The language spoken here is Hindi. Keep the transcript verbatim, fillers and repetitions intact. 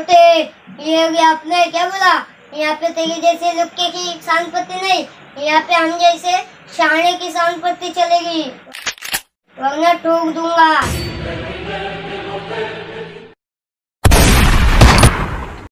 छोटे, ये आपने क्या बोला? यहाँ पे तेरी जैसे लुक्के की संपत्ति नहीं, यहाँ पे हम जैसे शाने की संपत्ति चलेगी, वरना ठोक दूंगा।